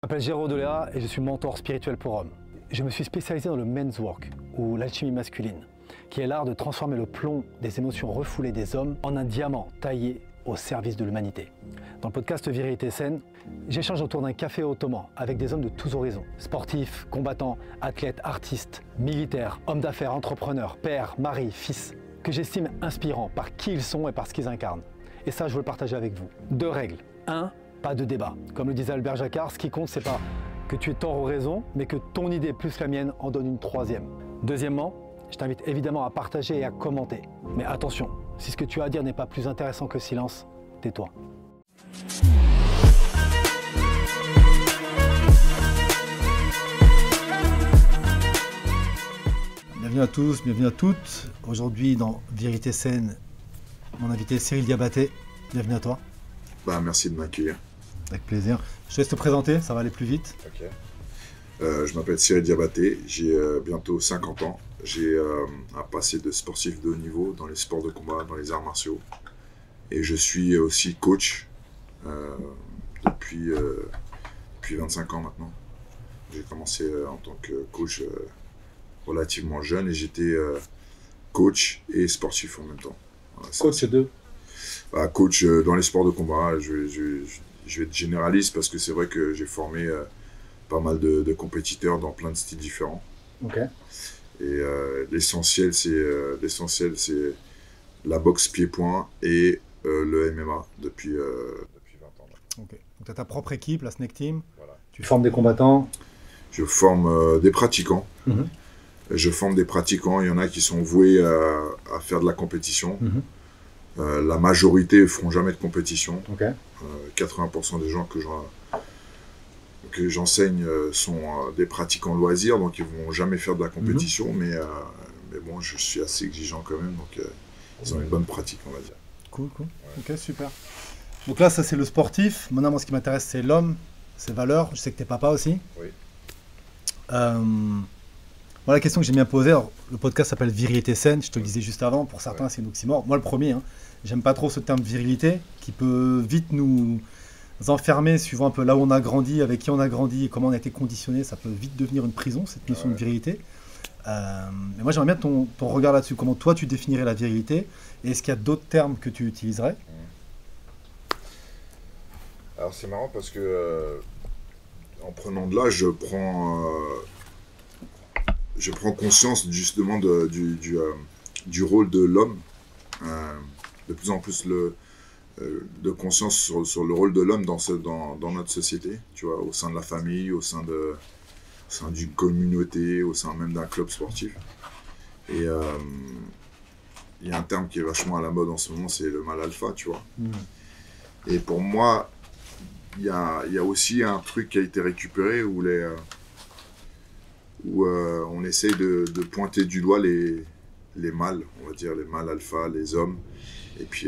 Je m'appelle Géraud Deléa et je suis mentor spirituel pour hommes. Je me suis spécialisé dans le men's work, ou l'alchimie masculine, qui est l'art de transformer le plomb des émotions refoulées des hommes en un diamant taillé au service de l'humanité. Dans le podcast Virilité Saine, j'échange autour d'un café ottoman avec des hommes de tous horizons. Sportifs, combattants, athlètes, artistes, militaires, hommes d'affaires, entrepreneurs, pères, maris, fils, que j'estime inspirants par qui ils sont et par ce qu'ils incarnent. Et ça, je veux le partager avec vous. 2 règles. 1, pas de débat. Comme le disait Albert Jacquard, ce qui compte, c'est pas que tu aies tort ou raison, mais que ton idée plus la mienne en donne une 3e. Deuxièmement, je t'invite évidemment à partager et à commenter. Mais attention, si ce que tu as à dire n'est pas plus intéressant que le silence, tais-toi. Bienvenue à tous, bienvenue à toutes. Aujourd'hui dans Virilité Saine, mon invité Cyril Diabaté. Bienvenue à toi. Merci de m'accueillir. Avec plaisir. Je te laisse te présenter, ça va aller plus vite. Ok. Je m'appelle Cyril Diabaté, j'ai bientôt 50 ans. J'ai un passé de sportif de haut niveau dans les sports de combat, dans les arts martiaux. Et je suis aussi coach depuis 25 ans maintenant. J'ai commencé en tant que coach relativement jeune et j'étais coach et sportif en même temps. Voilà, Coach 2. Coach dans les sports de combat, je vais être généraliste parce que c'est vrai que j'ai formé pas mal de compétiteurs dans plein de styles différents. Ok. Et l'essentiel, c'est la boxe pied-point et le MMA depuis 20 ans. Ok. Donc tu as ta propre équipe, la Snake Team. Voilà. Tu formes des combattants. Je forme des pratiquants. Mhm. Je forme des pratiquants. Il y en a qui sont voués à faire de la compétition. Mhm. La majorité ne feront jamais de compétition. Ok. 80% des gens que j'enseigne sont des pratiquants loisirs, donc ils ne vont jamais faire de la compétition, mais bon, je suis assez exigeant quand même, donc ils ont une bonne pratique, on va dire. Cool. Ouais. Ok, super. Donc là, ça c'est le sportif. Maintenant, moi, ce qui m'intéresse, c'est l'homme, ses valeurs. Je sais que tu es papa aussi. Oui. Voilà la question que j'aime bien poser. Alors, le podcast s'appelle Virilité Saine, je te le disais juste avant. Pour certains, c'est un oxymore. Moi, le premier, j'aime pas trop ce terme virilité qui peut vite nous enfermer suivant un peu là où on a grandi, avec qui on a grandi et comment on a été conditionné. Ça peut vite devenir une prison, cette notion de virilité. Mais moi, j'aimerais bien ton regard là-dessus. Comment toi, tu définirais la virilité? Et est-ce qu'il y a d'autres termes que tu utiliserais? Alors, c'est marrant parce que en prenant de l'âge, je prends conscience justement du rôle de l'homme. De plus en plus de conscience sur le rôle de l'homme dans notre société, tu vois, au sein de la famille, au sein d'une communauté, au sein même d'un club sportif. Et il y a un terme qui est vachement à la mode en ce moment, c'est le mâle alpha, tu vois. Et pour moi, il y a aussi un truc qui a été récupéré où on essaye de pointer du doigt les mâles, on va dire, les mâles alpha, les hommes, et puis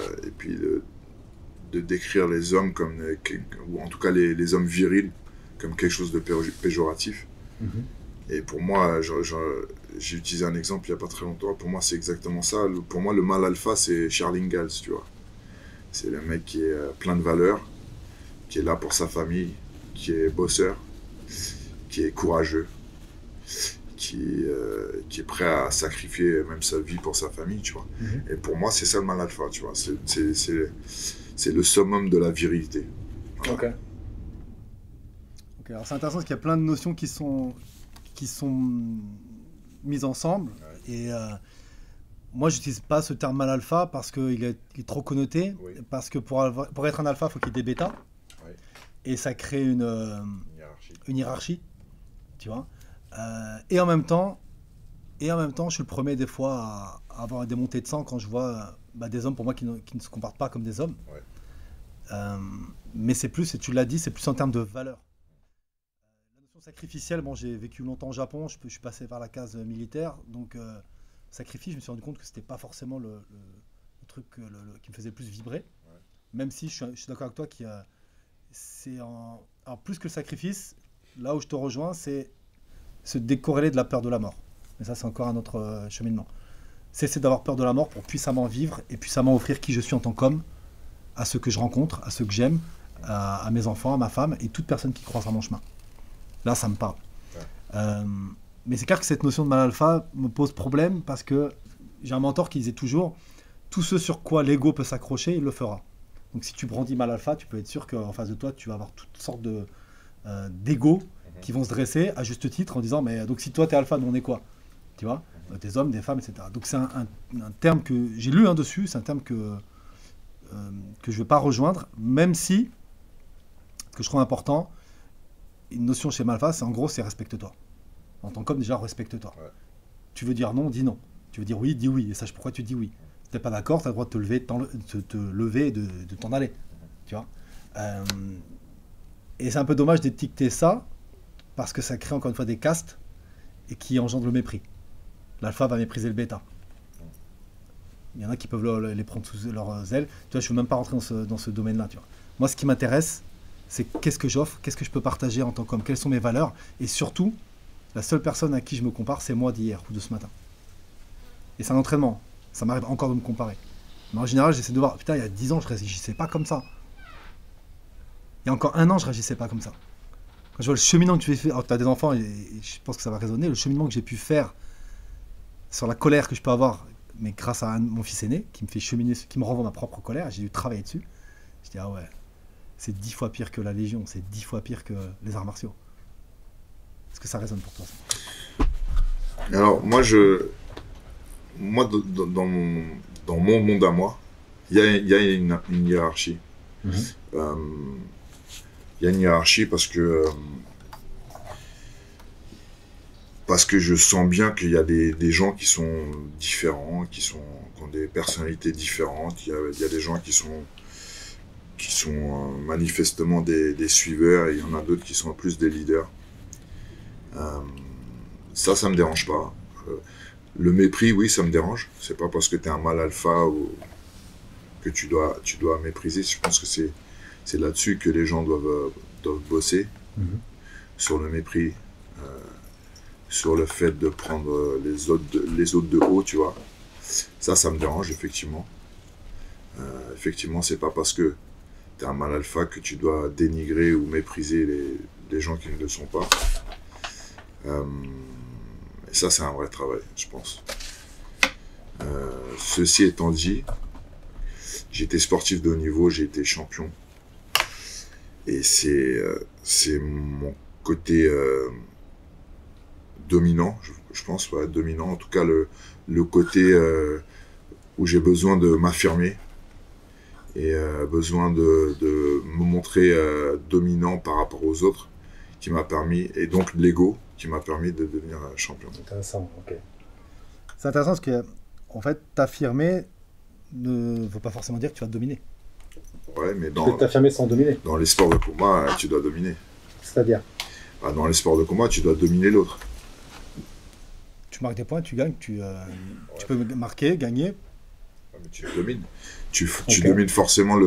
de décrire les hommes comme, ou en tout cas les hommes virils, comme quelque chose de péjoratif. Et pour moi, j'ai utilisé un exemple il n'y a pas très longtemps, pour moi c'est exactement ça. Pour moi, le mâle alpha, c'est Charles Ingalls, tu vois. C'est le mec qui est plein de valeurs, qui est là pour sa famille, qui est bosseur, qui est courageux, qui est prêt à sacrifier même sa vie pour sa famille, tu vois. Et pour moi, c'est ça le mâle alpha, tu vois. C'est le summum de la virilité. Voilà. Ok. Alors c'est intéressant parce qu'il y a plein de notions qui sont mises ensemble. Ouais. Et moi, j'utilise pas ce terme mâle alpha parce qu'il est trop connoté. Oui. Parce que pour être un alpha, il faut qu'il y ait des bêtas. Oui. Et ça crée une hiérarchie, tu vois. Et en même temps, je suis le premier des fois à avoir des montées de sang quand je vois des hommes pour moi qui ne se comportent pas comme des hommes. Ouais. Mais c'est plus, et tu l'as dit, c'est plus en termes de valeur. La notion sacrificielle, bon, j'ai vécu longtemps au Japon, je suis passé par la case militaire, donc sacrifice, je me suis rendu compte que c'était pas forcément le truc qui me faisait le plus vibrer. Ouais. Même si je suis d'accord avec toi alors plus que le sacrifice, là où je te rejoins, c'est se décorréler de la peur de la mort. Mais ça, c'est encore un autre cheminement. Cesser d'avoir peur de la mort pour puissamment vivre et puissamment offrir qui je suis en tant qu'homme à ceux que je rencontre, à ceux que j'aime, à mes enfants, à ma femme et toute personne qui croisera mon chemin. Là, ça me parle. Mais c'est clair que cette notion de mal alpha me pose problème parce que j'ai un mentor qui disait toujours tout ce sur quoi l'ego peut s'accrocher, il le fera. Donc si tu brandis mal alpha, tu peux être sûr qu'en face de toi, tu vas avoir toutes sortes d'ego qui vont se dresser à juste titre en disant mais donc si toi t'es alpha, nous on est quoi? Tu vois, des hommes, des femmes, etc. Donc c'est un terme que j'ai lu dessus, c'est un terme que je ne veux pas rejoindre, même si, ce que je trouve important, une notion chez Malfa, c'est en gros, c'est respecte-toi. En tant qu'homme, déjà, respecte-toi. Ouais. Tu veux dire non, dis non. Tu veux dire oui, dis oui. Et sache pourquoi tu dis oui. Si tu n'es pas d'accord, tu as le droit de te lever et de t'en aller. Tu vois et c'est un peu dommage d'étiqueter ça, parce que ça crée encore une fois des castes et qui engendrent le mépris. L'alpha va mépriser le bêta. Il y en a qui peuvent les prendre sous leurs ailes. Tu vois, je ne veux même pas rentrer dans ce domaine-là. Tu vois. Moi, ce qui m'intéresse, c'est qu'est-ce que j'offre, qu'est-ce que je peux partager en tant qu'homme, quelles sont mes valeurs. Et surtout, la seule personne à qui je me compare, c'est moi d'hier ou de ce matin. Et c'est un entraînement. Ça m'arrive encore de me comparer. Mais en général, j'essaie de voir, putain, il y a 10 ans, je ne réagissais pas comme ça. Il y a encore 1 an, je ne réagissais pas comme ça. Quand je vois le cheminement que tu fais, alors tu as des enfants, et je pense que ça va résonner, le cheminement que j'ai pu faire sur la colère que je peux avoir, mais grâce à mon fils aîné, qui me fait cheminer, qui me renvoie ma propre colère, j'ai dû travailler dessus. Je dis, ah ouais, c'est 10 fois pire que la Légion, c'est 10 fois pire que les arts martiaux. Est-ce que ça résonne pour toi, ça? Alors, moi, dans mon monde à moi, il y a une hiérarchie. Il y a une hiérarchie parce que je sens bien qu'il y a des gens qui sont différents, qui ont des personnalités différentes. Il y a des gens qui sont manifestement des suiveurs, et il y en a d'autres qui sont plus des leaders. Ça me dérange pas. Le mépris, oui, ça me dérange. C'est pas parce que tu es un mâle alpha que tu dois mépriser. Je pense que c'est là-dessus que les gens doivent bosser, sur le mépris. Sur le fait de prendre les autres de haut, tu vois. Ça me dérange, effectivement. Effectivement, c'est pas parce que tu es un mâle alpha que tu dois dénigrer ou mépriser les gens qui ne le sont pas. Et ça, c'est un vrai travail, je pense. Ceci étant dit, j'ai été sportif de haut niveau, j'ai été champion. Et c'est mon côté... dominant, je pense, ouais, dominant, en tout cas le côté où j'ai besoin de m'affirmer et besoin de me montrer dominant par rapport aux autres, qui m'a permis, et donc l'ego qui m'a permis de devenir champion. Intéressant, ok. C'est intéressant parce que, en fait, t'affirmer ne veut pas forcément dire que tu vas dominer. Ouais, mais tu peux t'affirmer sans dominer. Dans les sports de combat, tu dois dominer. C'est-à-dire dans les sports de combat, tu dois dominer l'autre. Tu marques des points, tu gagnes, tu peux marquer, gagner. Ouais, mais tu domines. Tu domines forcément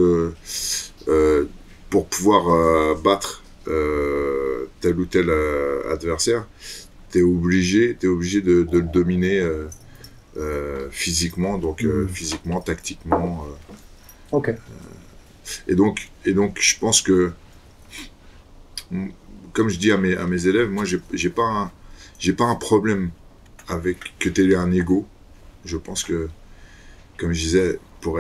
pour pouvoir battre tel ou tel adversaire. Tu es obligé de le dominer physiquement, donc physiquement, tactiquement. Ok. Et donc, je pense que, comme je dis à mes élèves, moi, j'ai pas un problème avec que tu aies un ego. Je pense que, comme je disais, pour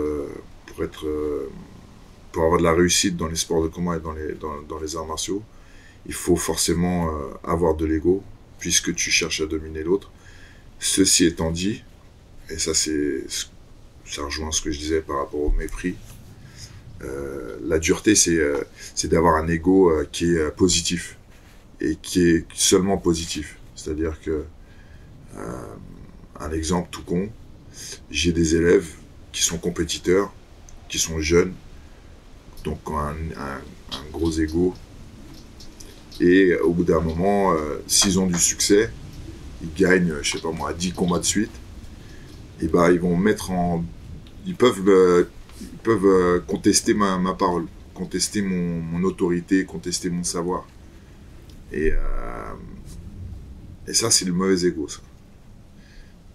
avoir de la réussite dans les sports de combat et dans les arts martiaux, il faut forcément avoir de l'ego, puisque tu cherches à dominer l'autre. Ceci étant dit, et ça rejoint ce que je disais par rapport au mépris, la dureté, c'est d'avoir un ego qui est positif, et qui est seulement positif. C'est-à-dire que, un exemple tout con, j'ai des élèves qui sont compétiteurs, qui sont jeunes, donc ont un gros ego, et au bout d'un moment, s'ils ont du succès, ils gagnent, je sais pas moi, 10 combats de suite, et ils vont ils peuvent contester ma parole, contester mon autorité, contester mon savoir. Et ça, c'est le mauvais ego, ça.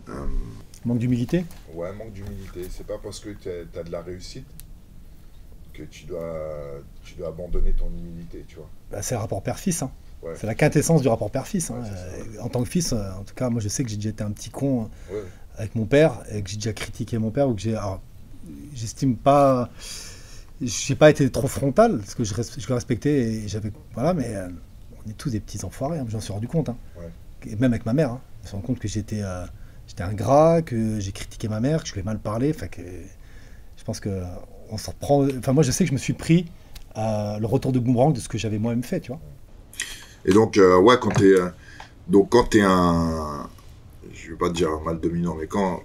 Manque d'humilité ? Ouais, manque d'humilité. C'est pas parce que tu as de la réussite que tu dois abandonner ton humilité, tu vois. Bah, c'est le rapport père-fils. Hein. Ouais. C'est la quintessence du rapport père-fils. Hein. Ouais, En tant que fils, en tout cas, moi je sais que j'ai déjà été un petit con ouais. avec mon père, et que j'ai déjà critiqué mon père, ou que j'estime pas... J'ai pas été trop frontal, parce que je le respectais, et j'avais... Voilà, mais on est tous des petits enfoirés, hein, j'en suis rendu compte. Hein. Ouais. Et même avec ma mère, hein. Je me suis rendu compte que j'étais ingrat, que j'ai critiqué ma mère, que je lui ai mal parlé, enfin que... Je pense que on s'en reprend... Enfin, moi je sais que je me suis pris le retour de boomerang de ce que j'avais moi-même fait, tu vois. Et donc, ouais, quand t'es un... Je vais pas te dire un mal dominant, mais quand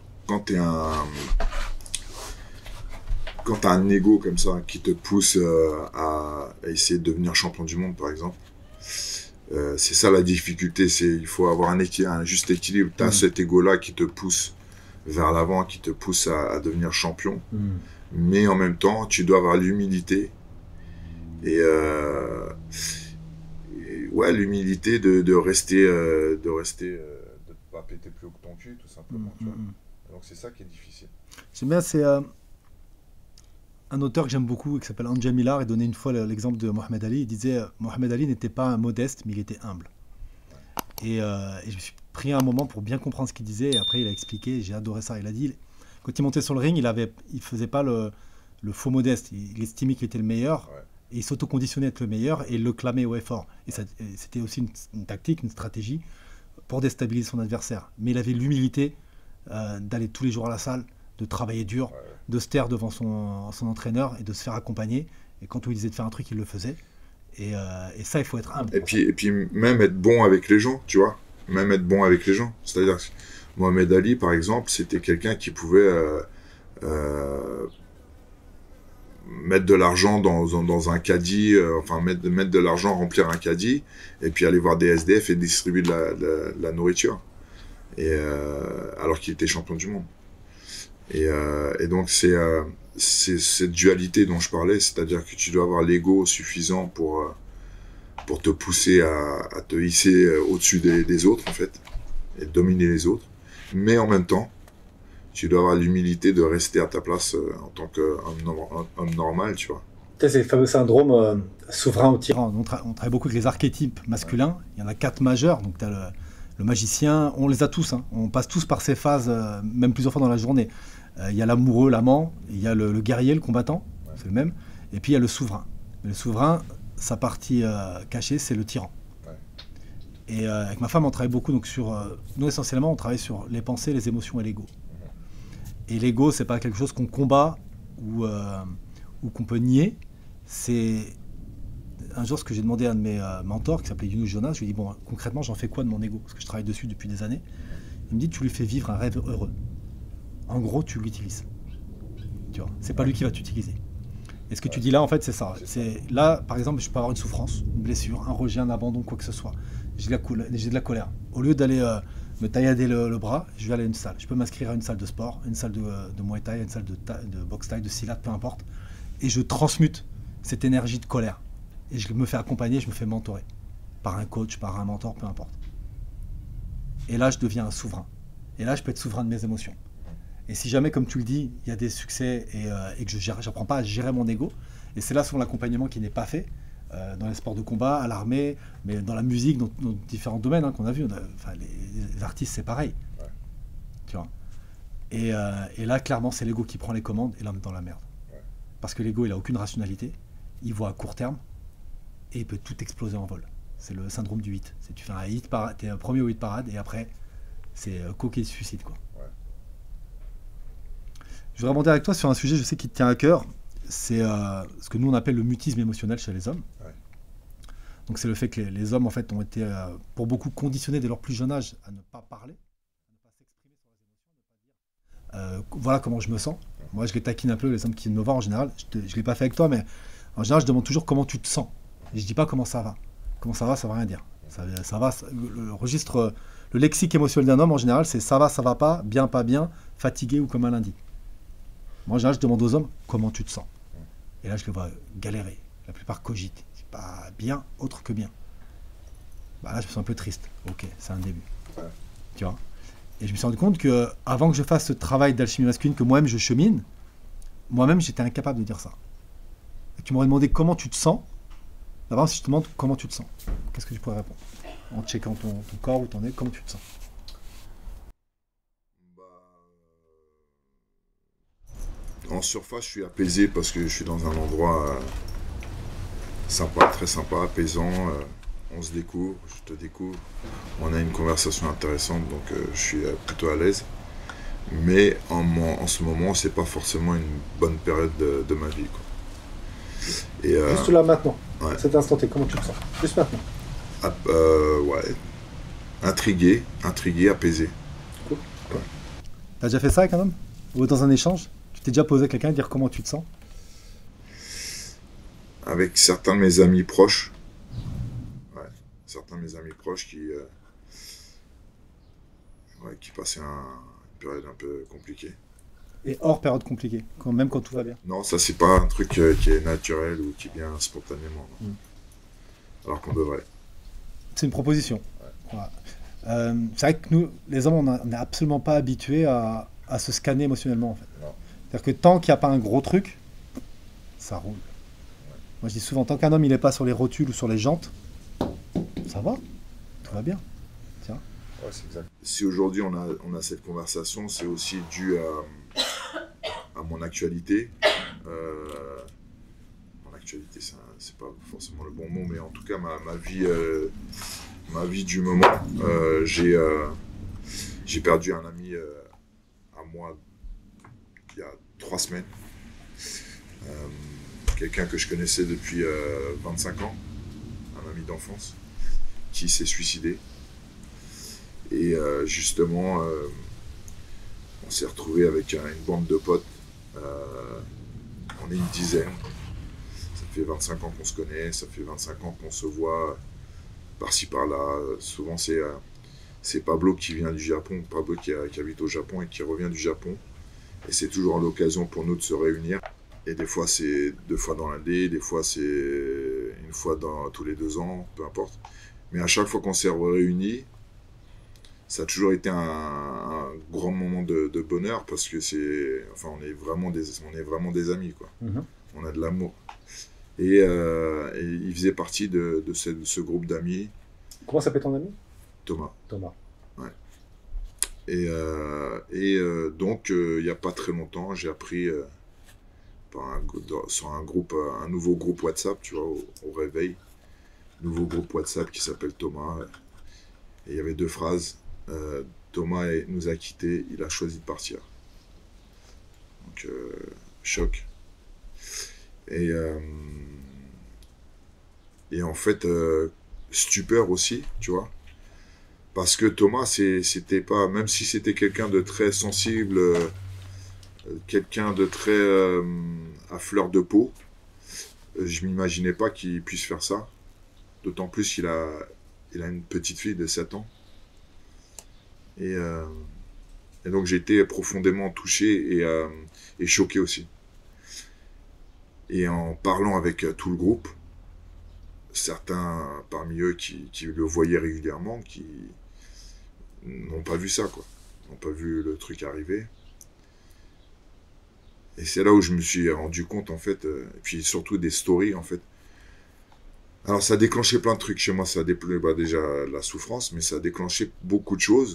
t'as un ego comme ça qui te pousse à essayer de devenir champion du monde, par exemple, c'est ça la difficulté, il faut avoir un juste équilibre. T'as cet ego-là qui te pousse vers l'avant, qui te pousse à devenir champion, mais en même temps, tu dois avoir l'humilité ouais, l'humilité de rester, de pas péter plus haut que ton cul, tout simplement. Tu vois. Donc c'est ça qui est difficile. J'aime bien, c'est un auteur que j'aime beaucoup, qui s'appelle Anja Millar, et donnait une fois l'exemple de Mohamed Ali. Il disait Mohamed Ali n'était pas un modeste, mais il était humble. Et je me suis pris un moment pour bien comprendre ce qu'il disait, et après il a expliqué, j'ai adoré ça. Il a dit, quand il montait sur le ring, il faisait pas le faux modeste, il estimait qu'il était le meilleur, et il s'autoconditionnait à être le meilleur, et il le clamait haut et fort. Et c'était aussi une tactique, une stratégie, pour déstabiliser son adversaire. Mais il avait l'humilité d'aller tous les jours à la salle, de travailler dur, de se taire devant son entraîneur et de se faire accompagner. Et quand on lui disait de faire un truc, il le faisait. Et ça, il faut être humble. Et puis même être bon avec les gens, tu vois. Même être bon avec les gens. C'est-à-dire que Mohamed Ali, par exemple, c'était quelqu'un qui pouvait mettre de l'argent dans un caddie, enfin mettre de l'argent, remplir un caddie, et puis aller voir des SDF et distribuer de la nourriture. Alors qu'il était champion du monde. Et donc c'est cette dualité dont je parlais, c'est-à-dire que tu dois avoir l'ego suffisant pour te pousser à te hisser au-dessus des autres, en fait, et dominer les autres. Mais en même temps, tu dois avoir l'humilité de rester à ta place en tant qu'homme normal, tu vois. C'est le fameux syndrome souverain ou tyran. On travaille beaucoup avec les archétypes masculins. Il y en a 4 majeurs. Donc tu as le magicien, on les a tous. Hein. On passe tous par ces phases, même plusieurs fois dans la journée. Il y a l'amoureux, l'amant, il y a le guerrier, le combattant, c'est le même. Et puis il y a le souverain. Le souverain, sa partie cachée, c'est le tyran. Et avec ma femme, on travaille beaucoup donc nous essentiellement, on travaille sur les pensées, les émotions et l'ego. Et l'ego, c'est pas quelque chose qu'on combat ou qu'on peut nier. C'est un jour ce que j'ai demandé à un de mes mentors qui s'appelait Yunus Jonas. Je lui ai dit bon, concrètement, j'en fais quoi de mon ego? Parce que je travaille dessus depuis des années. Il me dit tu lui fais vivre un rêve heureux. En gros, tu l'utilises. Tu vois, c'est pas lui qui va t'utiliser. Et ce que tu dis là, en fait, c'est ça. C'est là, par exemple, je peux avoir une souffrance, une blessure, un rejet, un abandon, quoi que ce soit. J'ai de la colère. Au lieu d'aller me taillader le bras, je vais aller à une salle. Je peux m'inscrire à une salle de sport, une salle de Muay Thai, une salle de boxe Thai, de Silat, peu importe. Et je transmute cette énergie de colère. Et je me fais accompagner, je me fais mentorer. Par un coach, par un mentor, peu importe. Et là, je deviens un souverain. Et là, je peux être souverain de mes émotions. Et si jamais, comme tu le dis, il y a des succès et que je n'apprends pas à gérer mon ego, et c'est là souvent l'accompagnement qui n'est pas fait, dans les sports de combat, à l'armée, mais dans la musique, dans différents domaines qu'on a vus. Les artistes, c'est pareil. Ouais. Tu vois. Et là, clairement, c'est l'ego qui prend les commandes et là, on est dans la merde. Ouais. Parce que l'ego, il n'a aucune rationalité, il voit à court terme et il peut tout exploser en vol. C'est le syndrome du 8. Tu fais un hit parade, tu es un premier au hit parade et après, c'est coquet de suicide, quoi. Je voudrais rebondir avec toi sur un sujet, je sais, qui te tient à cœur. C'est ce que nous, on appelle le mutisme émotionnel chez les hommes. Ouais. Donc, c'est le fait que les hommes, en fait, ont été, pour beaucoup, conditionnés dès leur plus jeune âge à ne pas parler, à ne pas s'exprimer sur les émotions, à ne pas dire voilà comment je me sens. Moi, je les taquine un peu, les hommes qui me voient en général. Je ne l'ai pas fait avec toi, mais en général, je demande toujours comment tu te sens. Et je ne dis pas comment ça va. Comment ça va ne veut rien dire. Ça va, le registre, le lexique émotionnel d'un homme, en général, c'est ça va pas, bien, pas bien, fatigué ou comme un lundi. Moi, en général, je demande aux hommes comment tu te sens. Et là, je les vois galérer. La plupart cogitent. C'est pas bien, autre que bien. Bah là, je me sens un peu triste. Ok, c'est un début. Ouais. Tu vois. Et je me suis rendu compte que avant que je fasse ce travail d'alchimie masculine, que moi-même je chemine, moi-même, j'étais incapable de dire ça. tu m'aurais demandé comment tu te sens, d'abord si je te demande comment tu te sens, qu'est-ce que tu pourrais répondre? En checkant ton corps, où t'en es, comment tu te sens? En surface, je suis apaisé parce que je suis dans un endroit sympa, très sympa, apaisant. On se découvre, je te découvre. On a une conversation intéressante, donc je suis plutôt à l'aise. Mais en ce moment, c'est pas forcément une bonne période de ma vie, quoi. Et, Juste là maintenant, ouais. cet instant T, comment tu te sens? Juste maintenant. Ouais. Intrigué, apaisé. Cool. Ouais. T'as déjà fait ça avec un homme? Ou dans un échange? Tu t'es déjà posé à quelqu'un et dire comment tu te sens? Avec certains de mes amis proches, ouais, certains de mes amis proches qui passaient une période un peu compliquée. Et hors période compliquée, même quand tout va bien. Non, ça c'est pas un truc qui est naturel ou qui vient spontanément. Alors qu'on devrait. C'est une proposition. Ouais. C'est vrai que nous, les hommes, on n'est absolument pas habitués à se scanner émotionnellement, en fait. C'est-à-dire que tant qu'il n'y a pas un gros truc, ça roule. Moi, je dis souvent, tant qu'un homme il n'est pas sur les rotules ou sur les jantes, ça va, tout va bien. Tiens. Ouais, c'est exact. Si aujourd'hui on a cette conversation, c'est aussi dû à mon actualité. Mon actualité, c'est pas forcément le bon mot, mais en tout cas ma vie du moment. J'ai perdu un ami à moi il y a 3 semaines. Quelqu'un que je connaissais depuis 25 ans, un ami d'enfance, qui s'est suicidé. Et justement, on s'est retrouvé avec une bande de potes. On est une dizaine. Ça fait 25 ans qu'on se connaît, ça fait 25 ans qu'on se voit par-ci par-là. Souvent c'est Pablo qui vient du Japon, Pablo qui habite au Japon et qui revient du Japon. Et c'est toujours l'occasion pour nous de se réunir. Et des fois c'est 2 fois dans l'année, des fois c'est 1 fois tous les 2 ans, peu importe. Mais à chaque fois qu'on s'est réunis, ça a toujours été un grand moment de bonheur parce que on est vraiment des amis, quoi. On a de l'amour. Et il faisait partie de ce groupe d'amis. Comment s'appelle ton ami? Thomas. Thomas. Ouais. Et donc, il n'y a pas très longtemps, j'ai appris sur un nouveau groupe WhatsApp, tu vois, au réveil. Nouveau groupe WhatsApp qui s'appelle Thomas. Et il y avait 2 phrases. Thomas nous a quittés, il a choisi de partir. Donc, choc. Et en fait, stupeur aussi, tu vois. Parce que Thomas, c'était pas, même si c'était quelqu'un de très sensible, quelqu'un de très à fleur de peau, je m'imaginais pas qu'il puisse faire ça. D'autant plus qu'il a une petite fille de 7 ans. Et donc j'ai été profondément touché et choqué aussi. Et en parlant avec tout le groupe, certains parmi eux qui le voyaient régulièrement, qui n'ont pas vu ça, quoi. N'ont pas vu le truc arriver. Et c'est là où je me suis rendu compte, en fait, et puis surtout des stories, en fait. Alors ça a déclenché plein de trucs chez moi, ça a déjà la souffrance, mais ça a déclenché beaucoup de choses.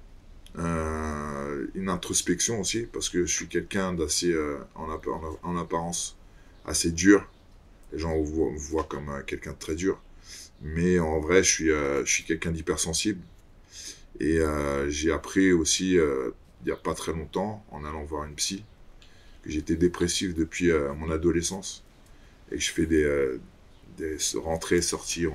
Une introspection aussi, parce que je suis quelqu'un d'assez, en apparence, assez dur. Les gens me voient comme quelqu'un de très dur. Mais en vrai, je suis quelqu'un d'hypersensible. Et j'ai appris aussi, il n'y a pas très longtemps, en allant voir une psy, que j'étais dépressif depuis mon adolescence. Et que je fais des rentrées, sorties,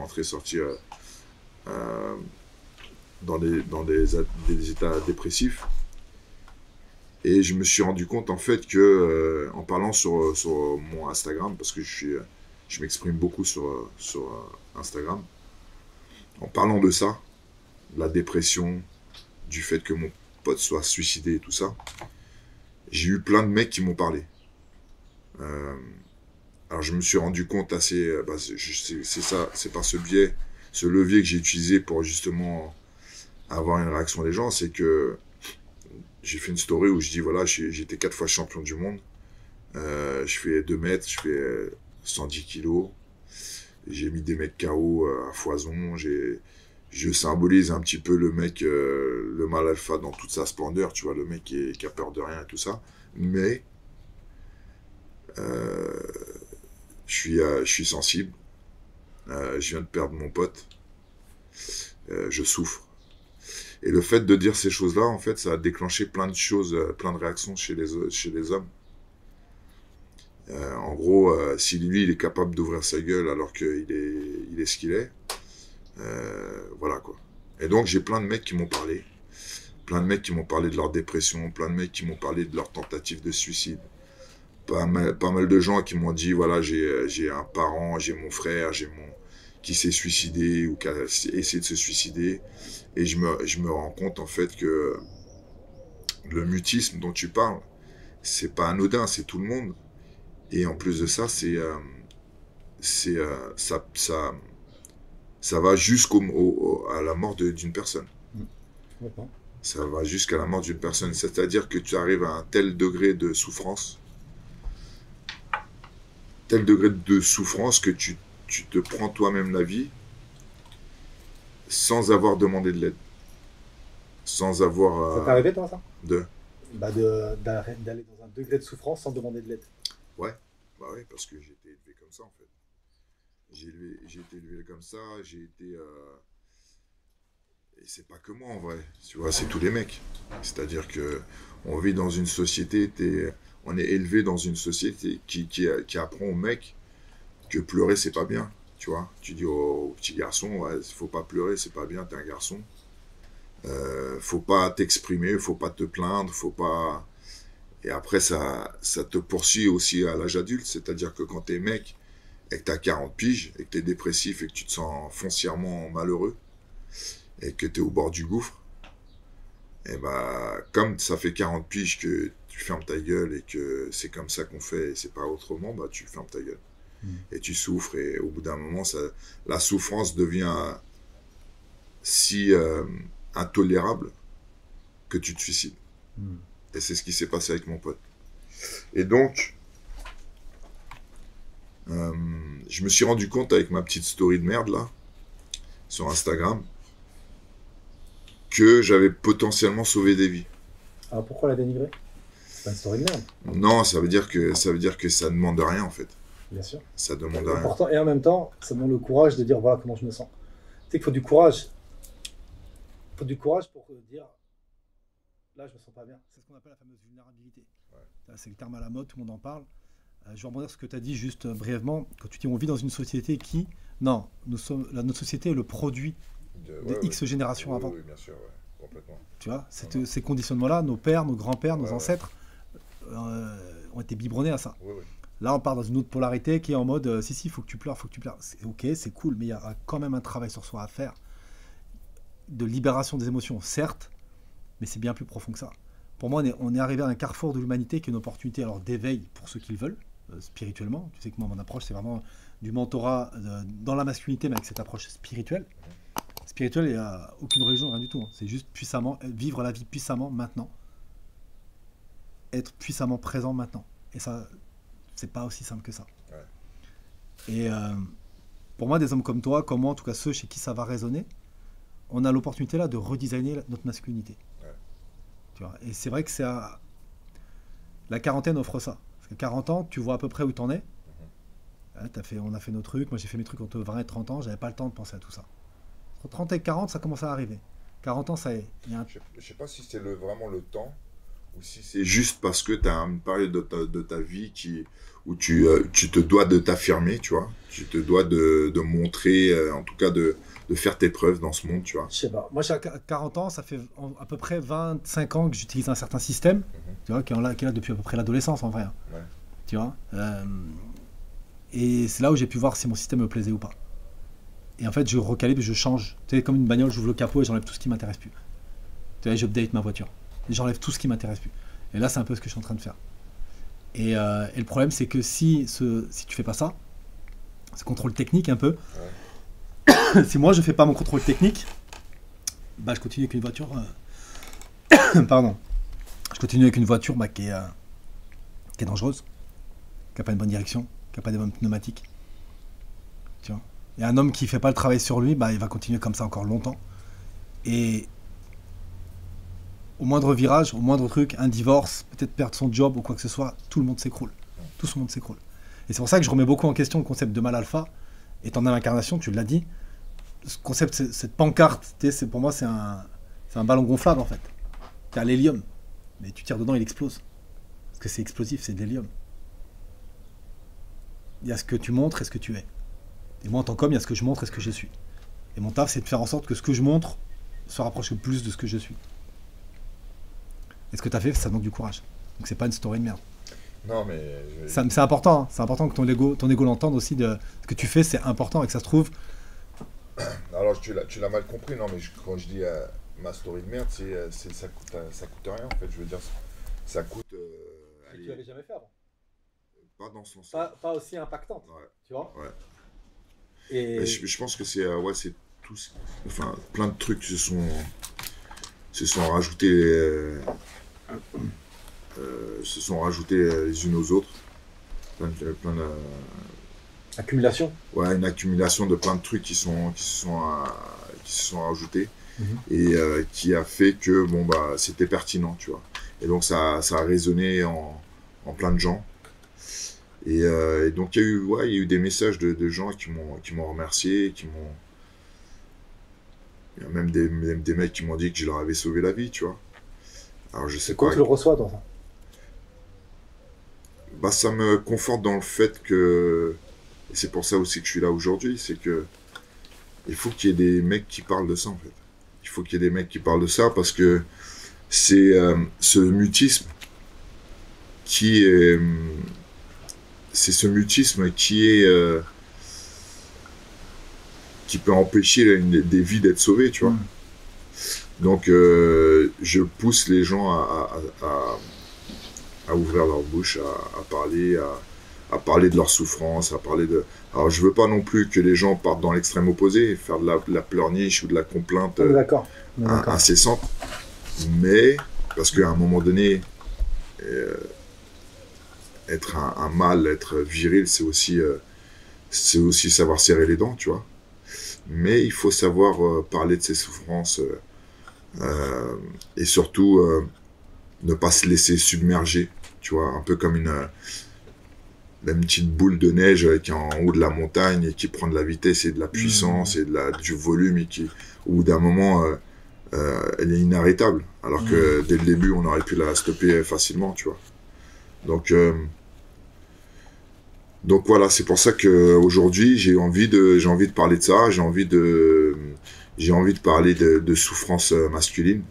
dans des états dépressifs. Et je me suis rendu compte en fait que, en parlant sur mon Instagram, parce que je m'exprime beaucoup sur Instagram, en parlant de ça, de la dépression, du fait que mon pote soit suicidé et tout ça, j'ai eu plein de mecs qui m'ont parlé. Alors je me suis rendu compte assez, c'est par ce biais, ce levier que j'ai utilisé pour justement avoir une réaction des gens, c'est que j'ai fait une story où je dis voilà, j'étais 4 fois champion du monde, je fais 2 mètres, je fais 110 kilos. J'ai mis des mecs KO à foison. Je symbolise un petit peu le mec, le mâle alpha dans toute sa splendeur, tu vois, le mec qui a peur de rien et tout ça. Mais je suis sensible. Je viens de perdre mon pote. Je souffre. Et le fait de dire ces choses-là, en fait, ça a déclenché plein de choses, plein de réactions chez les hommes. En gros, si lui, il est capable d'ouvrir sa gueule alors qu'il est ce qu'il est, voilà quoi. Et donc, j'ai plein de mecs qui m'ont parlé. Plein de mecs qui m'ont parlé de leur dépression, plein de mecs qui m'ont parlé de leur tentative de suicide. Pas mal de gens qui m'ont dit, voilà, j'ai un parent, j'ai mon frère, qui s'est suicidé ou qui a essayé de se suicider. Et je me rends compte, en fait, que le mutisme dont tu parles, c'est pas anodin, c'est tout le monde. Et en plus de ça, ça va jusqu'à la mort d'une personne. Ça va jusqu'à la mort d'une personne. C'est-à-dire que tu arrives à un tel degré de souffrance, que tu te prends toi-même la vie sans avoir demandé de l'aide. Sans avoir... Ça t'est arrivé, toi, ça? D'aller dans un degré de souffrance sans demander de l'aide. Ouais, bah ouais, parce que j'ai été élevé comme ça, en fait. J'ai été élevé comme ça, Et c'est pas que moi, en vrai, tu vois, c'est tous les mecs. C'est-à-dire que on vit dans une société, on est élevé dans une société qui apprend aux mecs que pleurer, c'est pas bien, tu vois. Tu dis aux petits garçons, ouais, faut pas pleurer, c'est pas bien, t'es un garçon. Faut pas t'exprimer, faut pas te plaindre, faut pas... Et après, ça te poursuit aussi à l'âge adulte, c'est-à-dire que quand t'es mec et que t'as 40 piges, et que t'es dépressif et que tu te sens foncièrement malheureux, et que t'es au bord du gouffre, et bah, comme ça fait 40 piges que tu fermes ta gueule et que c'est comme ça qu'on fait et c'est pas autrement, bah tu fermes ta gueule. Et tu souffres, et au bout d'un moment, la souffrance devient si intolérable que tu te suicides. Et c'est ce qui s'est passé avec mon pote. Et donc, je me suis rendu compte avec ma petite story de merde, là, sur Instagram, que j'avais potentiellement sauvé des vies. Alors pourquoi la dénigrer? C'est pas une story de merde. Non, ça veut dire que ça demande rien, en fait. Bien sûr. Ça demande rien. Important, et en même temps, ça demande le courage de dire voilà comment je me sens. Tu sais qu'il faut du courage. Il faut du courage pour dire là, je me sens pas bien. C'est ce qu'on appelle la fameuse vulnérabilité. Ouais. C'est le terme à la mode, tout le monde en parle. Je vais rebondir sur ce que tu as dit juste brièvement. Quand tu dis on vit dans une société qui... Non, notre société est le produit des X générations avant. Oui, bien sûr, complètement. Tu vois, ces conditionnements-là, nos pères, nos grands-pères, nos ancêtres ont été biberonnés à ça. Oui. Là, on part dans une autre polarité qui est en mode si, il faut que tu pleures, faut que tu pleures. C'est ok, c'est cool, mais il y a quand même un travail sur soi à faire. De libération des émotions, certes, mais c'est bien plus profond que ça. Pour moi, on est arrivé à un carrefour de l'humanité qui est une opportunité alors d'éveil pour ceux qui le veulent, spirituellement. Tu sais que moi, mon approche, c'est vraiment du mentorat dans la masculinité, mais avec cette approche spirituelle. Spirituelle, il n'y a aucune religion, rien du tout. Hein. C'est juste puissamment, vivre la vie puissamment maintenant. Être puissamment présent maintenant. Et ça, c'est pas aussi simple que ça. Ouais. Et pour moi, des hommes comme toi, comme moi, en tout cas ceux chez qui ça va résonner, on a l'opportunité là de redesigner notre masculinité. Ouais. Tu vois, et c'est vrai que la quarantaine offre ça. Parce qu'à 40 ans, tu vois à peu près où tu en es. On a fait nos trucs. Moi, j'ai fait mes trucs entre 20 et 30 ans. J'avais pas le temps de penser à tout ça. Entre 30 et 40, ça commence à arriver. 40 ans, ça y est. Je sais pas si c'est vraiment le temps ou si c'est juste parce que tu as une période de ta vie où tu te dois de t'affirmer, tu vois. Tu te dois de montrer, en tout cas de faire tes preuves dans ce monde, tu vois. Je sais pas. Moi, j'ai 40 ans, ça fait à peu près 25 ans que j'utilise un certain système, tu vois, qui est là depuis à peu près l'adolescence, en vrai. Hein. Ouais. Tu vois. Et c'est là où j'ai pu voir si mon système me plaisait ou pas. Et en fait, je recalibre, je change. Tu sais, comme une bagnole, j'ouvre le capot et j'enlève tout ce qui m'intéresse plus. Tu vois, j'update ma voiture. Et j'enlève tout ce qui m'intéresse plus. Et là, c'est un peu ce que je suis en train de faire. Et le problème, c'est que si tu fais pas ça, ce contrôle technique un peu, si moi je fais pas mon contrôle technique, bah je continue avec une voiture. Pardon. Je continue avec une voiture qui est dangereuse, qui n'a pas une bonne direction, qui n'a pas des bonnes pneumatiques. Tu vois. Et un homme qui ne fait pas le travail sur lui, bah, il va continuer comme ça encore longtemps. Et au moindre virage, au moindre truc, un divorce, peut-être perdre son job ou quoi que ce soit, tout le monde s'écroule. Tout ce monde s'écroule. Et c'est pour ça que je remets beaucoup en question le concept de mal alpha. Étant dans l'incarnation, tu l'as dit, ce concept, cette pancarte, pour moi, c'est un ballon gonflable en fait. Tu as l'hélium, mais tu tires dedans, il explose. Parce que c'est explosif, c'est de l'hélium. Il y a ce que tu montres et ce que tu es. Et moi, en tant qu'homme, il y a ce que je montre et ce que je suis. Et mon taf, c'est de faire en sorte que ce que je montre se rapproche le plus de ce que je suis. Et ce que tu as fait, ça demande du courage. Donc c'est pas une story de merde. Non, mais... C'est important, hein. C'est important que ton ego l'entende aussi. Ce que tu fais, c'est important et que ça se trouve... Alors, tu l'as mal compris, non, mais quand je dis ma story de merde, ça coûte rien, en fait. Je veux dire, ça coûte... tu l'avais jamais fait avant. Pas dans son sens. Pas aussi impactante, ouais. Tu vois. Ouais. Et... Je pense que c'est tous... Enfin, plein de trucs se sont rajoutés... les unes aux autres. Plein de accumulation. Ouais, une accumulation de plein de trucs qui se sont rajoutés et qui a fait que bon bah c'était pertinent, tu vois. Et donc ça a résonné en plein de gens. Et donc il y a eu des messages de gens qui m'ont remercié, il y a même des mecs qui m'ont dit que je leur avais sauvé la vie, tu vois. Alors je sais quoi pas. Tu le reçois dans ça? Bah, ça me conforte dans le fait que, et c'est pour ça aussi que je suis là aujourd'hui, c'est que il faut qu'il y ait des mecs qui parlent de ça, en fait. Il faut qu'il y ait des mecs qui parlent de ça parce que c'est ce mutisme qui est... c'est ce mutisme qui peut empêcher des vies d'être sauvées, tu vois. Donc, je pousse les gens à ouvrir leur bouche, à parler de leur souffrance, à parler de... Alors, je veux pas non plus que les gens partent dans l'extrême opposé, faire de la pleurniche ou de la complainte incessante, mais parce qu'à un moment donné, être un mâle, être viril, c'est aussi savoir serrer les dents, tu vois. Mais il faut savoir parler de ses souffrances et surtout ne pas se laisser submerger, tu vois, un peu comme une petite boule de neige qui est en haut de la montagne et qui prend de la vitesse et de la puissance et du volume et qui, au bout d'un moment, elle est inarrêtable. Alors que dès le début, on aurait pu la stopper facilement, tu vois. Donc voilà, c'est pour ça qu'aujourd'hui, j'ai envie de parler de ça, j'ai envie de parler de souffrance masculine.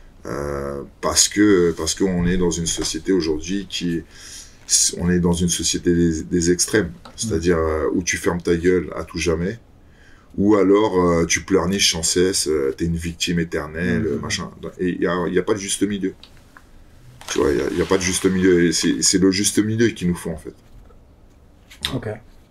Parce qu'on est dans une société aujourd'hui on est dans une société des extrêmes, c'est-à-dire où tu fermes ta gueule à tout jamais, ou alors tu pleurniches sans cesse, t'es une victime éternelle, machin. Et il y a pas de juste milieu. Tu vois, il y a pas de juste milieu. C'est le juste milieu qu'il nous faut en fait. Ok.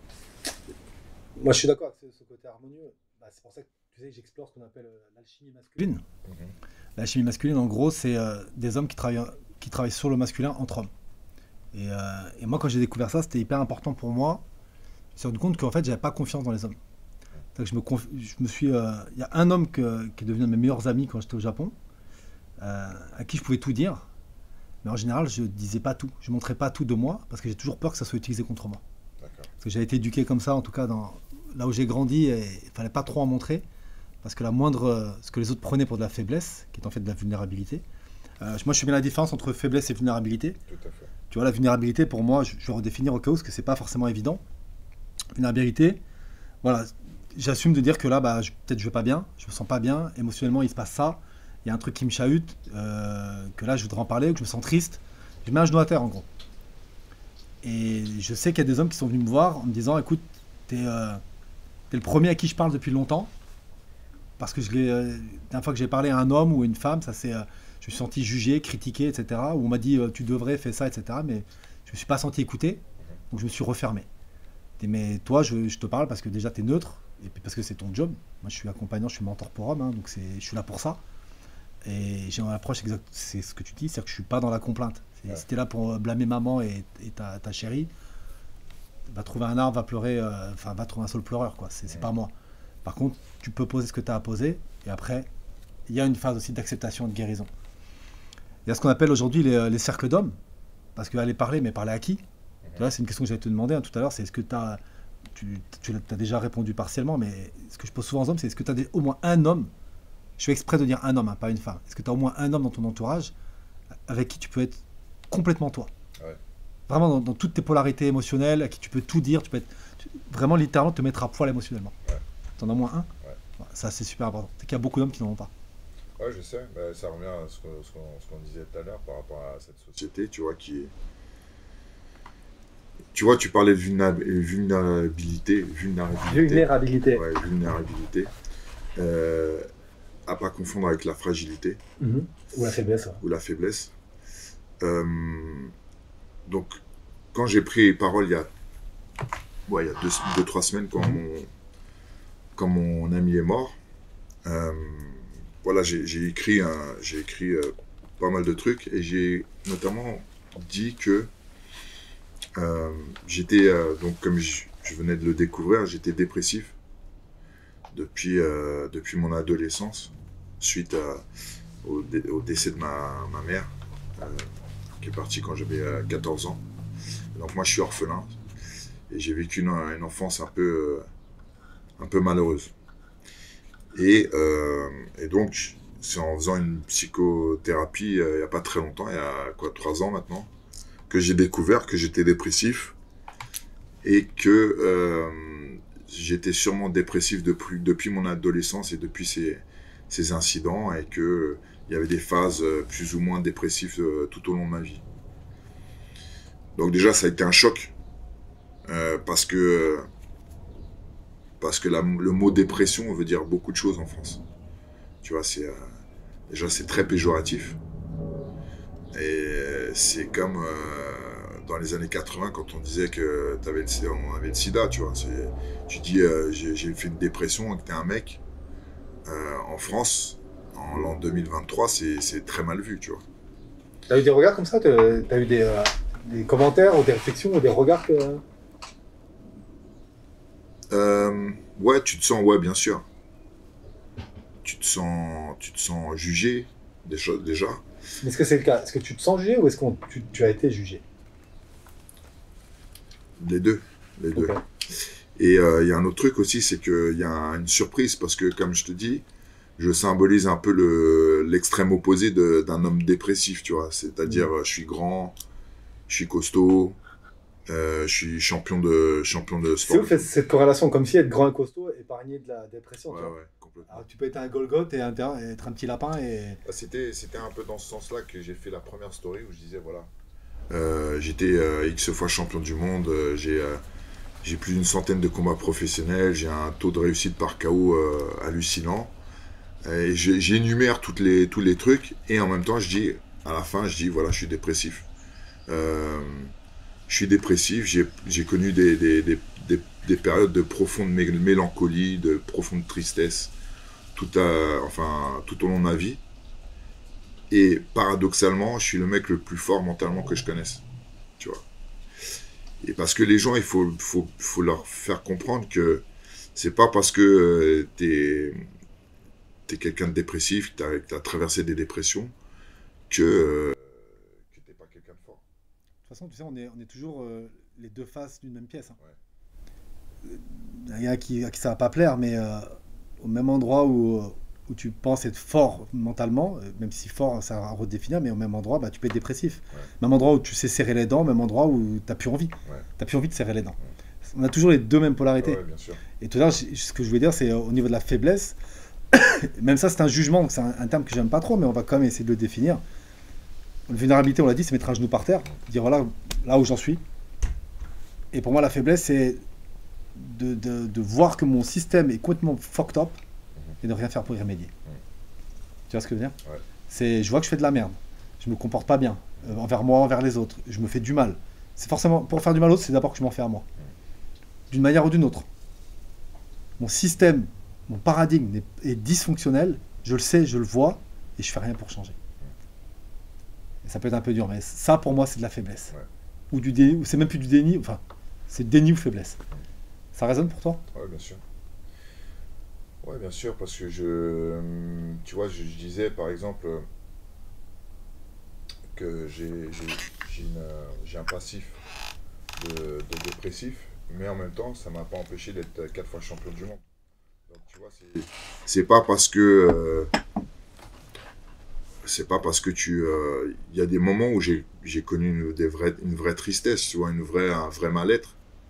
Moi je suis d'accord avec ce côté harmonieux. Bah, c'est pour ça que tu sais, j'explore ce qu'on appelle l'alchimie masculine. L'alchimie masculine, en gros, c'est des hommes qui travaillent sur le masculin entre hommes. Et moi, quand j'ai découvert ça, c'était hyper important pour moi. Je me suis rendu compte qu'en fait, j'avais pas confiance dans les hommes. Donc, il y a un homme qui est devenu un de mes meilleurs amis quand j'étais au Japon, à qui je pouvais tout dire. Mais en général, je disais pas tout. Je montrais pas tout de moi parce que j'ai toujours peur que ça soit utilisé contre moi. Parce que j'avais été éduqué comme ça, en tout cas là où j'ai grandi, et il fallait pas trop en montrer. Parce que ce que les autres prenaient pour de la faiblesse, qui est en fait de la vulnérabilité. Moi, je fais bien la différence entre faiblesse et vulnérabilité. Tout à fait. Tu vois, la vulnérabilité, pour moi, je vais redéfinir au cas où, parce que c'est pas forcément évident. Vulnérabilité, voilà, j'assume de dire que là, peut-être je vais pas bien, je me sens pas bien, émotionnellement, il se passe ça, il y a un truc qui me chahute, que là, je voudrais en parler, que je me sens triste. Je mets un genou à terre, en gros. Et je sais qu'il y a des hommes qui sont venus me voir en me disant, écoute, t'es le premier à qui je parle depuis longtemps. Parce que la dernière fois que j'ai parlé à un homme ou à une femme, je me suis senti jugé, critiqué, etc. Où on m'a dit tu devrais faire ça, etc. Mais je ne me suis pas senti écouté, donc je me suis refermé. Mais toi, je te parle parce que déjà tu es neutre, et puis parce que c'est ton job. Moi, je suis accompagnant, je suis mentor pour hommes, donc je suis là pour ça. Et j'ai une approche exacte, c'est ce que tu dis, c'est-à-dire que je ne suis pas dans la complainte. Si tu es là pour blâmer maman et ta chérie, va trouver un arbre, va pleurer, va trouver un seul pleureur, quoi. C'est pas moi. Par contre, tu peux poser ce que tu as à poser, et après, il y a une phase aussi d'acceptation et de guérison. Il y a ce qu'on appelle aujourd'hui les cercles d'hommes, parce qu'aller parler, mais parler à qui? Tu vois, c'est une question que j'allais te demander tout à l'heure, c'est est-ce que tu as déjà répondu partiellement, mais ce que je pose souvent aux hommes, c'est est-ce que tu as au moins un homme, je fais exprès de dire un homme, hein, pas une femme, est-ce que tu as au moins un homme dans ton entourage avec qui tu peux être complètement toi? Ouais. Vraiment dans toutes tes polarités émotionnelles, à qui tu peux tout dire, vraiment littéralement te mettre à poil émotionnellement. Ouais. Tu en as au moins un? Ouais. Ça, c'est super important. C'est qu'il y a beaucoup d'hommes qui n'en ont pas. Ouais, je sais. Bah, ça revient à ce qu'on disait tout à l'heure par rapport à cette société, tu vois, qui est... Tu vois, tu parlais de vulnérabilité. Ouais, vulnérabilité. À pas confondre avec la fragilité. Ou la faiblesse. Ou la faiblesse. Donc, quand j'ai pris parole il y a 2-3 semaines, quand mon ami est mort, voilà, j'ai écrit pas mal de trucs et j'ai notamment dit que j'étais, donc comme je venais de le découvrir, j'étais dépressif depuis mon adolescence, suite au décès de ma mère, qui est partie quand j'avais 14 ans. Donc moi je suis orphelin et j'ai vécu une enfance un peu malheureuse. Et donc, c'est en faisant une psychothérapie il n'y a pas très longtemps, il y a 3 ans maintenant, que j'ai découvert que j'étais dépressif et que j'étais sûrement dépressif depuis mon adolescence et depuis ces incidents, et qu'il y avait des phases plus ou moins dépressives tout au long de ma vie. Donc déjà, ça a été un choc parce que le mot dépression veut dire beaucoup de choses en France. Tu vois, déjà c'est très péjoratif. Et c'est comme dans les années 80 quand on disait que on avait le sida, tu vois. Tu dis j'ai fait une dépression et que t'es un mec. En France, en l'an 2023, c'est très mal vu, tu vois. T'as eu des regards comme ça? T'as eu des commentaires ou des réflexions ou des regards Ouais, tu te sens, ouais, bien sûr. Tu te sens jugé, déjà. Mais est-ce que c'est le cas? Est-ce que tu te sens jugé ou est-ce que tu as été jugé? Les deux. Okay. Et il y a un autre truc aussi, c'est qu'il y a une surprise, parce que, comme je te dis, je symbolise un peu l'extrême opposé d'un homme dépressif, tu vois. C'est-à-dire, je suis grand, je suis costaud, je suis champion de sport. C'est ouf cette corrélation, comme si être grand et costaud épargnait de la dépression. Ouais, tu vois. ouais, complètement. Alors, tu peux être un Golgoth et être un petit lapin et... C'était un peu dans ce sens-là que j'ai fait la première story où je disais, voilà, j'étais X fois champion du monde, j'ai plus d'une centaine de combats professionnels, j'ai un taux de réussite par KO hallucinant. Et j'énumère tous les trucs, et en même temps, à la fin, je dis, voilà, je suis dépressif. J'ai connu des périodes de profonde mélancolie, de profonde tristesse, tout au long de ma vie. Et paradoxalement, je suis le mec le plus fort mentalement que je connaisse, tu vois. Et parce que les gens, il faut leur faire comprendre que c'est pas parce que t'es quelqu'un de dépressif, que t'as traversé des dépressions, que t'es pas quelqu'un de fort. De toute façon, tu sais, on est toujours les deux faces d'une même pièce. Hein. Ouais. Il y en a qui ça va pas plaire, mais au même endroit où tu penses être fort mentalement, même si fort, ça va redéfinir, mais au même endroit, bah, tu peux être dépressif. Ouais. Même endroit où tu sais serrer les dents, même endroit où tu n'as plus envie. Ouais. Tu n'as plus envie de serrer les dents. Ouais. On a toujours les deux mêmes polarités. Ouais, bien sûr. Et tout à l'heure, ce que je voulais dire, c'est au niveau de la faiblesse, même ça, c'est un jugement, donc c'est un terme que j'aime pas trop, mais on va quand même essayer de le définir. La vulnérabilité, on l'a dit, c'est mettre un genou par terre, dire voilà, là où j'en suis. Et pour moi, la faiblesse, c'est de voir que mon système est complètement fucked up et de rien faire pour y remédier. Tu vois ce que je veux dire? Ouais. Je vois que je fais de la merde. Je me comporte pas bien envers moi, envers les autres. Je me fais du mal. C'est forcément, pour faire du mal aux autres, c'est d'abord que je m'en fais à moi. D'une manière ou d'une autre. Mon système, mon paradigme est dysfonctionnel. Je le sais, je le vois, et je fais rien pour changer. Et ça peut être un peu dur, mais ça, pour moi, c'est de la faiblesse. Ouais. Ou du déni, ou c'est même plus du déni. Enfin, C'est déni ou faiblesse. Ça résonne pour toi? Ouais, bien sûr. Ouais, bien sûr, parce que tu vois, je disais par exemple que j'ai un passif de dépressif, mais en même temps, ça m'a pas empêché d'être 4 fois champion du monde. Donc, tu vois, c'est pas parce que il y a des moments où j'ai connu une vraie tristesse, tu vois, un vrai mal-être.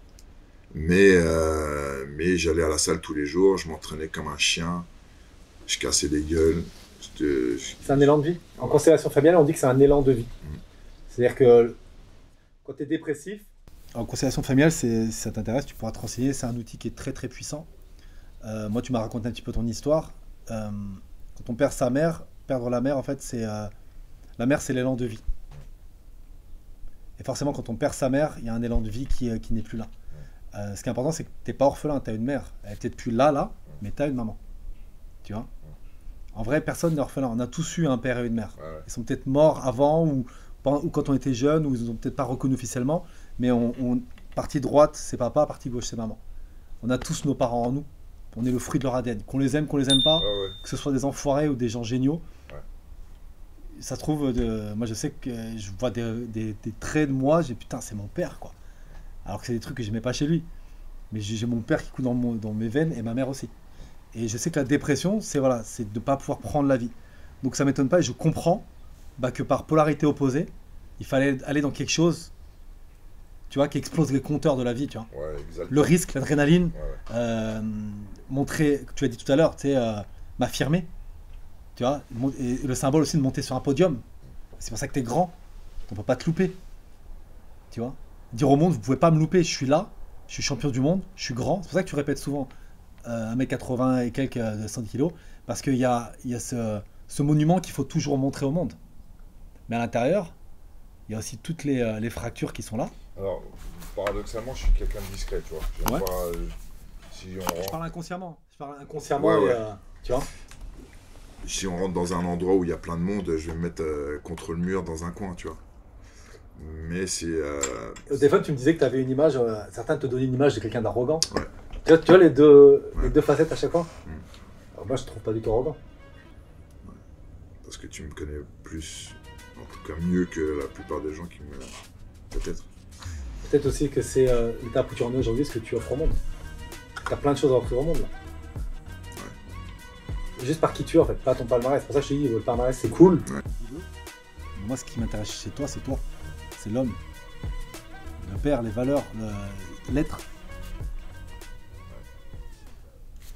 Mais j'allais à la salle tous les jours, je m'entraînais comme un chien, je cassais des gueules. C'est un élan de vie. En constellation familiale, on dit que c'est un élan de vie. C'est-à-dire que quand tu es dépressif, en constellation familiale, si ça t'intéresse, tu pourras te renseigner. C'est un outil qui est très très puissant. Moi, tu m'as raconté un petit peu ton histoire. Quand on perd sa mère, perdre la mère, en fait, la mère, c'est l'élan de vie. Et forcément, quand on perd sa mère, il y a un élan de vie qui n'est plus là. Ce qui est important, c'est que tu n'es pas orphelin, tu as une mère. Elle n'est peut-être plus là, mais tu as une maman. Tu vois? En vrai, personne n'est orphelin. On a tous eu un père et une mère. Ouais. Ils sont peut-être morts avant ou quand on était jeune, ou ils nous ont peut-être pas reconnus officiellement, mais partie droite, c'est papa, partie gauche, c'est maman. On a tous nos parents en nous. On est le fruit de leur ADN. Qu'on les aime pas, Ouais. que ce soit des enfoirés ou des gens géniaux. Ouais. Ça se trouve, moi je sais que je vois des traits de moi, putain, c'est mon père, quoi. Alors que c'est des trucs que j'aimais pas chez lui. Mais j'ai mon père qui coule dans mes veines et ma mère aussi. Et je sais que la dépression, c'est de ne pas pouvoir prendre la vie. Donc ça m'étonne pas et je comprends que par polarité opposée, il fallait aller dans quelque chose, tu vois, qui explose les compteurs de la vie, tu vois. Ouais, exactement. Le risque, l'adrénaline, Ouais. montrer, tu as dit tout à l'heure, tu sais, m'affirmer, tu vois, et le symbole aussi de monter sur un podium. C'est pour ça que tu es grand, on peut pas te louper, tu vois. Dire au monde, vous pouvez pas me louper, je suis là, je suis champion du monde, je suis grand. C'est pour ça que tu répètes souvent 1m80 et quelques de 110 kg, parce qu'il y a ce monument qu'il faut toujours montrer au monde. Mais à l'intérieur, il y a aussi toutes les fractures qui sont là. Alors, paradoxalement, je suis quelqu'un de discret, tu vois. J'aime Ouais. pas, si on Je parle inconsciemment. Ouais. Tu vois. Si on rentre dans un endroit où il y a plein de monde, je vais me mettre contre le mur dans un coin, tu vois. Mais c'est... Au téléphone, tu me disais que tu avais une image, certains te donnaient une image de quelqu'un d'arrogant. Ouais. Tu vois les deux Ouais. facettes à chaque fois. Mm. Alors moi, je trouve pas du tout arrogant. Parce que tu me connais plus, en tout cas mieux que la plupart des gens qui me... Peut-être. Peut-être aussi que c'est l'étape où tu en es aujourd'hui, ce que tu offres au monde. Tu as plein de choses à offrir au monde, là. Juste par qui tu es, en fait, pas ton palmarès. C'est pour ça que je te dis, le palmarès, c'est cool. Ouais. Moi, ce qui m'intéresse chez toi, c'est toi. C'est l'homme. Le père, les valeurs, l'être.